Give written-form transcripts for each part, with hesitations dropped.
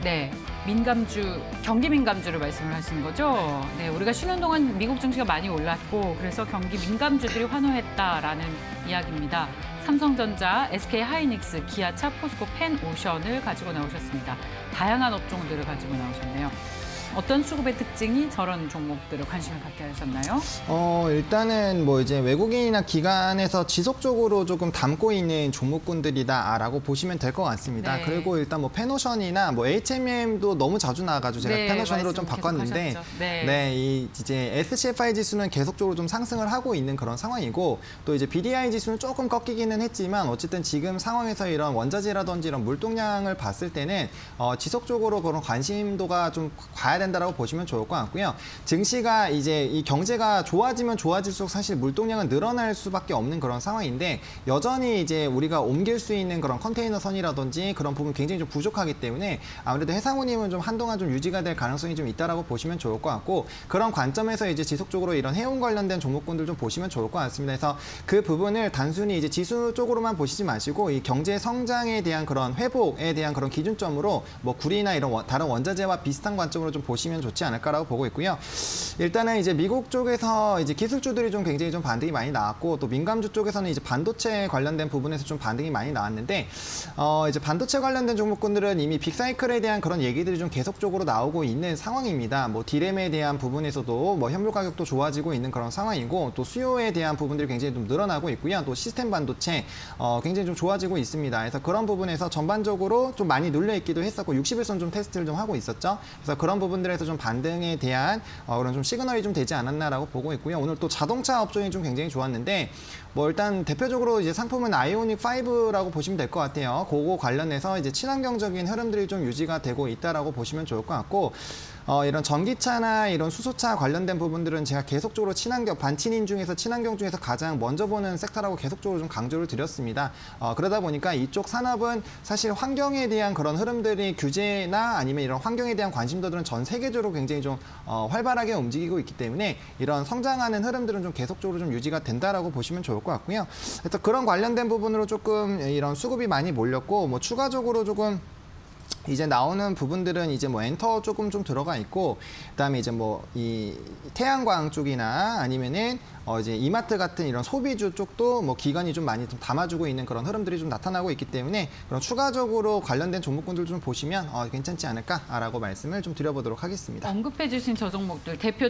네, 민감주, 경기 민감주를 말씀을 하시는 거죠? 네, 우리가 쉬는 동안 미국 증시가 많이 올랐고 그래서 경기 민감주들이 환호했다라는 이야기입니다. 삼성전자, SK하이닉스, 기아차, 포스코, 펜오션을 가지고 나오셨습니다. 다양한 업종들을 가지고 나오셨네요. 어떤 수급의 특징이 저런 종목들을 관심을 갖게 하셨나요? 일단은 뭐 이제 외국인이나 기관에서 지속적으로 조금 담고 있는 종목군들이다라고 보시면 될 것 같습니다. 네. 그리고 일단 뭐 페노션이나 뭐 HMM도 너무 자주 나와가지고 제가 네, 페노션으로 좀 바꿨는데, 네, 이 이제 SCFI 지수는 계속적으로 좀 상승을 하고 있는 그런 상황이고, 또 이제 BDI 지수는 조금 꺾이기는 했지만 어쨌든 지금 상황에서 이런 원자재라든지 이런 물동량을 봤을 때는 지속적으로 그런 관심도가 좀 가야 된다라고 보시면 좋을 것 같고요. 증시가 이제 이 경제가 좋아지면 좋아질수록 사실 물동량은 늘어날 수밖에 없는 그런 상황인데 여전히 이제 우리가 옮길 수 있는 그런 컨테이너 선이라든지 그런 부분 굉장히 좀 부족하기 때문에 아무래도 해상운임은 좀 한동안 좀 유지가 될 가능성이 좀 있다라고 보시면 좋을 것 같고 그런 관점에서 이제 지속적으로 이런 해운 관련된 종목군들 좀 보시면 좋을 것 같습니다. 그래서 그 부분을 단순히 이제 지수 쪽으로만 보시지 마시고 이 경제 성장에 대한 그런 회복에 대한 그런 기준점으로 뭐 구리나 이런 다른 원자재와 비슷한 관점으로 좀 보시면 좋지 않을까라고 보고 있고요. 일단은 이제 미국 쪽에서 이제 기술주들이 좀 굉장히 좀 반등이 많이 나왔고 또 민감주 쪽에서는 이제 반도체 관련된 부분에서 좀 반등이 많이 나왔는데 이제 반도체 관련된 종목군들은 이미 빅사이클에 대한 그런 얘기들이 좀 계속적으로 나오고 있는 상황입니다. 뭐 디램에 대한 부분에서도 뭐 현물 가격도 좋아지고 있는 그런 상황이고 또 수요에 대한 부분들이 굉장히 좀 늘어나고 있고요. 또 시스템 반도체 굉장히 좀 좋아지고 있습니다. 그래서 그런 부분에서 전반적으로 좀 많이 눌려 있기도 했었고 60일선 좀 테스트를 좀 하고 있었죠. 그래서 그런 부분들에서 좀 반등에 대한 그런 좀 시그널이 좀 되지 않았나라고 보고 있고요. 오늘 또 자동차 업종이 좀 굉장히 좋았는데 뭐 일단 대표적으로 이제 상품은 아이오닉 5라고 보시면 될 것 같아요. 그거 관련해서 이제 친환경적인 흐름들이 좀 유지가 되고 있다라고 보시면 좋을 것 같고 이런 전기차나 이런 수소차 관련된 부분들은 제가 계속적으로 친환경, 반친인 중에서 친환경 중에서 가장 먼저 보는 섹터라고 계속적으로 좀 강조를 드렸습니다. 그러다 보니까 이쪽 산업은 사실 환경에 대한 그런 흐름들이 규제나 아니면 이런 환경에 대한 관심도들은 전 세계적으로 굉장히 좀 활발하게 움직이고 있기 때문에 이런 성장하는 흐름들은 좀 계속적으로 좀 유지가 된다라고 보시면 좋을 것 같고요. 그래서 그런 관련된 부분으로 조금 이런 수급이 많이 몰렸고 뭐 추가적으로 조금 이제 나오는 부분들은 이제 뭐 엔터 조금 좀 들어가 있고 그다음에 이제 뭐 이 태양광 쪽이나 아니면은 이제 이마트 같은 이런 소비주 쪽도 뭐 기관이 좀 많이 좀 담아주고 있는 그런 흐름들이 좀 나타나고 있기 때문에 그런 추가적으로 관련된 종목군들 좀 보시면 괜찮지 않을까라고 말씀을 좀 드려보도록 하겠습니다. 언급해 주신 저 종목들 대표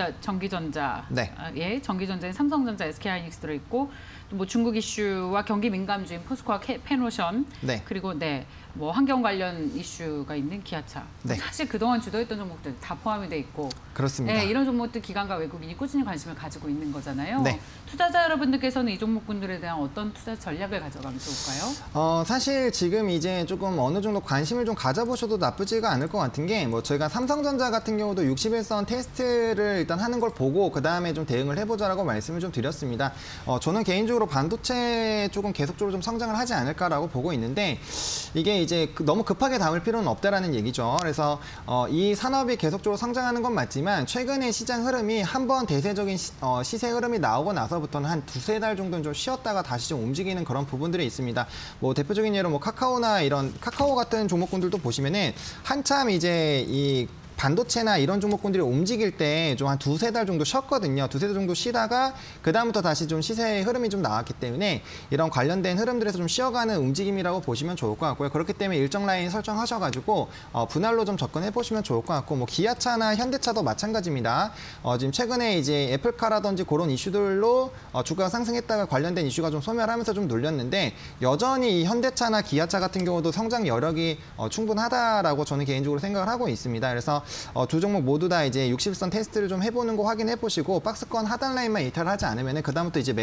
전기전자, 네. 예, 전기전자에 삼성전자, SK하이닉스 들어있고 또 뭐 중국 이슈와 경기 민감주인 포스코와 펜오션, 네. 그리고 네, 뭐 환경 관련 이슈가 있는 기아차. 네. 사실 그동안 주도했던 종목들 다 포함이 돼 있고, 그렇습니다. 네, 이런 종목들 기관과 외국인이 꾸준히 관심을 가지고 있는 거잖아요. 네. 투자자 여러분들께서는 이 종목군들에 대한 어떤 투자 전략을 가져가면 좋을까요? 사실 지금 이제 조금 어느 정도 관심을 좀 가져보셔도 나쁘지가 않을 것 같은 게 뭐 저희가 삼성전자 같은 경우도 61선 테스트를 일단 하는 걸 보고 그 다음에 좀 대응을 해보자라고 말씀을 좀 드렸습니다. 저는 개인적으로 반도체 쪽은 계속적으로 좀 성장을 하지 않을까라고 보고 있는데 이게 이제 너무 급하게 담을 필요는 없다라는 얘기죠. 그래서 이 산업이 계속적으로 성장하는 건 맞지만 최근에 시장 흐름이 한번 대세적인 시세 흐름이 나오고 나서부터는 한 두세 달 정도는 좀 쉬었다가 다시 좀 움직이는 그런 부분들이 있습니다. 뭐 대표적인 예로 뭐 카카오나 이런 카카오 같은 종목군들도 보시면은 한참 이제 이 반도체나 이런 종목군들이 움직일 때 좀 한 두세 달 정도 쉬었거든요. 두세 달 정도 쉬다가 그다음부터 다시 좀 시세의 흐름이 좀 나왔기 때문에 이런 관련된 흐름들에서 좀 쉬어가는 움직임이라고 보시면 좋을 것 같고요. 그렇기 때문에 일정 라인 설정하셔가지고 분할로 좀 접근해 보시면 좋을 것 같고 뭐 기아차나 현대차도 마찬가지입니다. 지금 최근에 이제 애플카라든지 그런 이슈들로 주가가 상승했다가 관련된 이슈가 좀 소멸하면서 좀 눌렸는데 여전히 이 현대차나 기아차 같은 경우도 성장 여력이 충분하다라고 저는 개인적으로 생각을 하고 있습니다. 그래서 두 종목 모두 다 이제 60선 테스트를 좀 해보는 거 확인해 보시고 박스권 하단 라인만 이탈을 하지 않으면 그다음부터 이제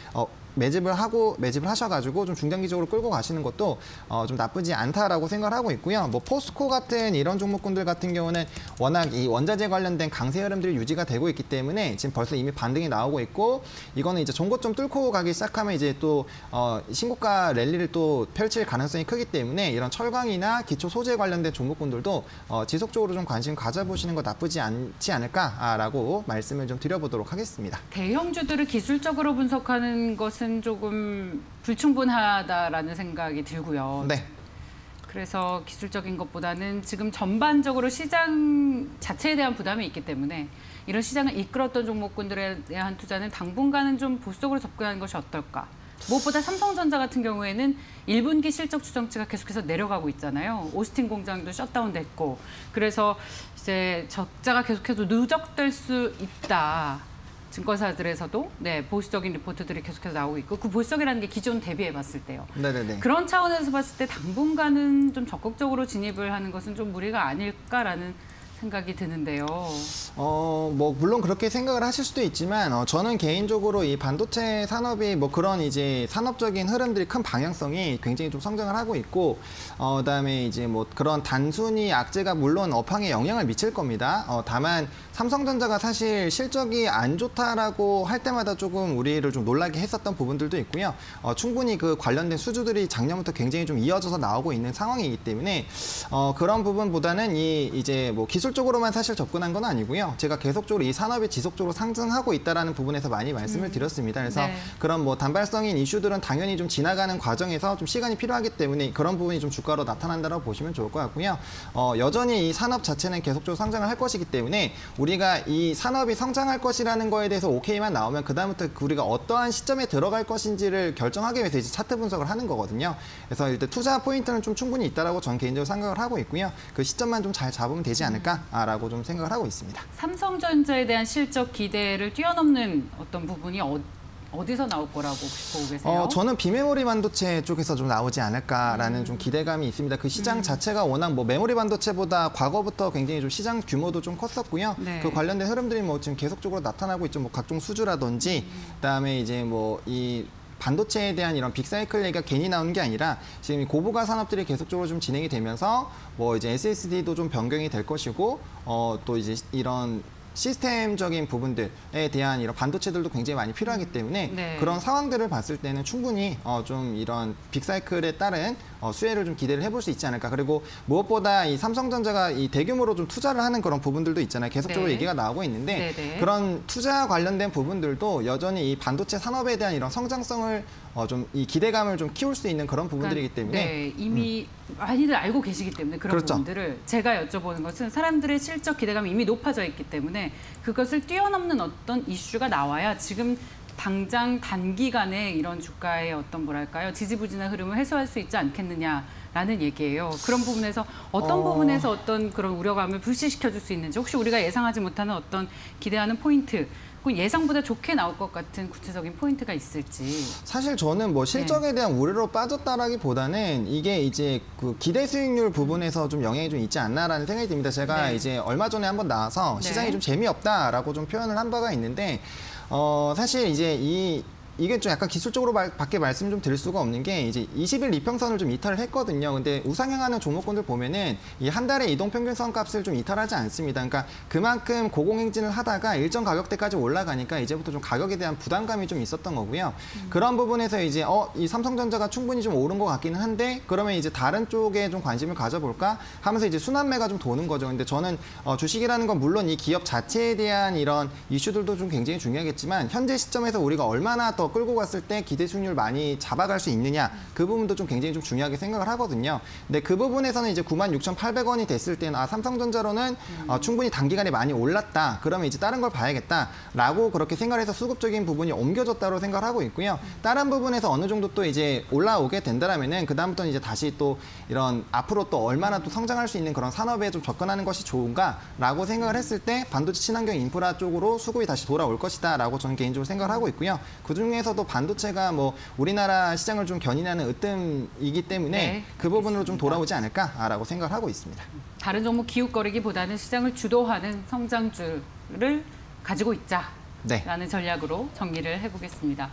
매집을 하셔가지고 좀 중장기적으로 끌고 가시는 것도 좀 나쁘지 않다라고 생각을 하고 있고요. 뭐 포스코 같은 이런 종목군들 같은 경우는 워낙 이 원자재 관련된 강세 흐름들이 유지가 되고 있기 때문에 지금 벌써 이미 반등이 나오고 있고 이거는 이제 종고점 뚫고 가기 시작하면 이제 또 신고가 랠리를 또 펼칠 가능성이 크기 때문에 이런 철강이나 기초 소재 관련된 종목군들도 지속적으로 좀 관심 가져보시는 거 나쁘지 않지 않을까라고 말씀을 좀 드려보도록 하겠습니다. 대형주들을 기술적으로 분석하는 것은 조금 불충분하다라는 생각이 들고요. 네. 그래서 기술적인 것보다는 지금 전반적으로 시장 자체에 대한 부담이 있기 때문에 이런 시장을 이끌었던 종목군들에 대한 투자는 당분간은 좀 보수적으로 접근하는 것이 어떨까. 무엇보다 삼성전자 같은 경우에는 1분기 실적 추정치가 계속해서 내려가고 있잖아요. 오스틴 공장도 셧다운됐고. 그래서 이제 적자가 계속해서 누적될 수 있다. 증권사들에서도 보수적인 리포트들이 계속해서 나오고 있고 그 보수적이라는 게 기존 대비해 봤을 때요. 네네네. 그런 차원에서 봤을 때 당분간은 좀 적극적으로 진입을 하는 것은 좀 무리가 아닐까라는 생각이 드는데요. 뭐 물론 그렇게 생각을 하실 수도 있지만 저는 개인적으로 이 반도체 산업이 뭐 그런 이제 산업적인 흐름들이 큰 방향성이 굉장히 좀 성장을 하고 있고 그다음에 이제 뭐 그런 단순히 악재가 물론 업황에 영향을 미칠 겁니다. 다만 삼성전자가 사실 실적이 안 좋다라고 할 때마다 조금 우리를 좀 놀라게 했었던 부분들도 있고요. 충분히 그 관련된 수주들이 작년부터 굉장히 좀 이어져서 나오고 있는 상황이기 때문에 그런 부분보다는 이제 뭐 기술적으로만 사실 접근한 건 아니고요. 제가 계속적으로 이 산업이 지속적으로 상승하고 있다라는 부분에서 많이 말씀을 드렸습니다. 그래서 그런 뭐 단발성인 이슈들은 당연히 좀 지나가는 과정에서 좀 시간이 필요하기 때문에 그런 부분이 좀 주가로 나타난다고 보시면 좋을 것 같고요. 여전히 이 산업 자체는 계속적으로 성장을 할 것이기 때문에 우리가 이 산업이 성장할 것이라는 거에 대해서 오케이만 나오면 그다음부터 우리가 어떠한 시점에 들어갈 것인지를 결정하기 위해서 이제 차트 분석을 하는 거거든요. 그래서 일단 투자 포인트는 좀 충분히 있다라고 저는 개인적으로 생각을 하고 있고요. 그 시점만 좀 잘 잡으면 되지 않을까라고 좀 생각을 하고 있습니다. 삼성전자에 대한 실적 기대를 뛰어넘는 어떤 부분이 어디서 나올 거라고 보고 계세요? 저는 비메모리 반도체 쪽에서 좀 나오지 않을까라는 좀 기대감이 있습니다. 그 시장 자체가 워낙 뭐 메모리 반도체보다 과거부터 굉장히 좀 시장 규모도 좀 컸었고요. 그 관련된 흐름들이 뭐 지금 계속적으로 나타나고 있죠. 뭐 각종 수주라든지 그다음에 이제 뭐 이 반도체에 대한 이런 빅사이클 얘기가 괜히 나오는 게 아니라 지금 이 고부가 산업들이 계속적으로 좀 진행이 되면서 뭐 이제 SSD도 좀 변경이 될 것이고 또 이제 이런 시스템적인 부분들에 대한 이런 반도체들도 굉장히 많이 필요하기 때문에 그런 상황들을 봤을 때는 충분히 좀 이런 빅사이클에 따른 수혜를 좀 기대를 해볼 수 있지 않을까. 그리고 무엇보다 이 삼성전자가 이 대규모로 좀 투자를 하는 그런 부분들도 있잖아요. 계속적으로 얘기가 나오고 있는데 그런 투자 관련된 부분들도 여전히 이 반도체 산업에 대한 이런 성장성을 좀 이 기대감을 좀 키울 수 있는 그런 부분들이기 때문에 이미 많이들 알고 계시기 때문에 그런 부분들을 제가 여쭤보는 것은 사람들의 실적 기대감이 이미 높아져 있기 때문에 그것을 뛰어넘는 어떤 이슈가 나와야 지금 당장 단기간에 이런 주가의 어떤 뭐랄까요 지지부진한 흐름을 해소할 수 있지 않겠느냐라는 얘기예요. 그런 부분에서 어떤 부분에서 어떤 그런 우려감을 불씨시켜줄 수 있는지 혹시 우리가 예상하지 못하는 어떤 기대하는 포인트 예상보다 좋게 나올 것 같은 구체적인 포인트가 있을지. 사실 저는 뭐 실적에 대한 우려로 빠졌다라기보다는 이게 이제 그 기대 수익률 부분에서 좀 영향이 좀 있지 않나라는 생각이 듭니다. 제가 이제 얼마 전에 한번 나와서 시장이 좀 재미없다라고 좀 표현을 한 바가 있는데 사실 이제 이게 좀 약간 기술적으로 밖에 말씀 좀 드릴 수가 없는 게 이제 20일 이평선을 좀 이탈을 했거든요. 근데 우상향하는 종목군들 보면은 이 한 달의 이동평균선 값을 좀 이탈하지 않습니다. 그러니까 그만큼 고공행진을 하다가 일정 가격대까지 올라가니까 이제부터 좀 가격에 대한 부담감이 좀 있었던 거고요. 그런 부분에서 이제 이 삼성전자가 충분히 좀 오른 것 같기는 한데 그러면 이제 다른 쪽에 좀 관심을 가져볼까 하면서 이제 순환매가 좀 도는 거죠. 근데 저는 주식이라는 건 물론 이 기업 자체에 대한 이런 이슈들도 좀 굉장히 중요하겠지만 현재 시점에서 우리가 얼마나 더 끌고 갔을 때 기대 수익률 많이 잡아갈 수 있느냐 그 부분도 좀 굉장히 좀 중요하게 생각을 하거든요. 근데 그 부분에서는 이제 96,800원이 됐을 때는 삼성전자로는 충분히 단기간에 많이 올랐다. 그러면 이제 다른 걸 봐야겠다라고 그렇게 생각해서 수급적인 부분이 옮겨졌다고 생각을 하고 있고요. 다른 부분에서 어느 정도 또 이제 올라오게 된다라면은 그다음부터는 이제 다시 또 이런 앞으로 또 얼마나 또 성장할 수 있는 그런 산업에 좀 접근하는 것이 좋은가라고 생각을 했을 때 반도체 친환경 인프라 쪽으로 수급이 다시 돌아올 것이다라고 저는 개인적으로 생각을 하고 있고요. 그중에서도 반도체가 뭐 우리나라 시장을 좀 견인하는 으뜸이기 때문에 그 부분으로 좀 돌아오지 않을까라고 생각을 하고 있습니다. 다른 종목 기웃거리기보다는 시장을 주도하는 성장주를 가지고 있자라는 전략으로 정리를 해보겠습니다.